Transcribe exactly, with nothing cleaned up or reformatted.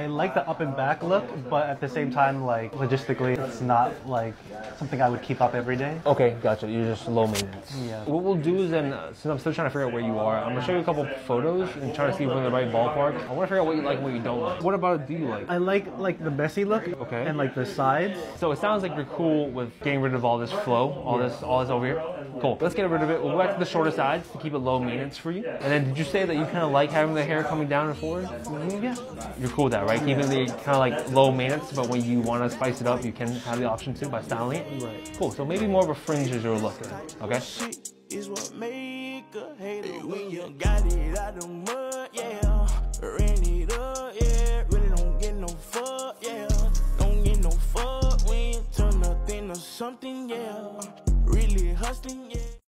I like the up and back look, but at the same time, like logistically, it's not like something I would keep up every day. Okay, gotcha. You're just low maintenance. Yeah. What we'll do is then, uh, since I'm still trying to figure out where you are, I'm gonna show you a couple photos and try to see if we're in the right ballpark. I want to figure out what you like and what you don't like. What about it do you like? I like like the messy look, Okay. and like the sides. So it sounds like you're cool with getting rid of all this flow, all this, all this over here. Cool. Let's get rid of it. We'll go back to the shorter sides to keep it low maintenance for you. And then, did you say that you kind of like having the hair coming down and forward? Mm, yeah. You're cool with that, right? Keeping the kind of like low maintenance, but when you want to spice it up, you can have the option to by styling it. Right. Cool. So maybe more of a fringe is your look. Okay. Shit is what make a hater when you got it out the mud, yeah. Ran it up, yeah. Really don't get no fuck, yeah. Don't get no fuck when you turn nothing to something, yeah. Really hustling, yeah.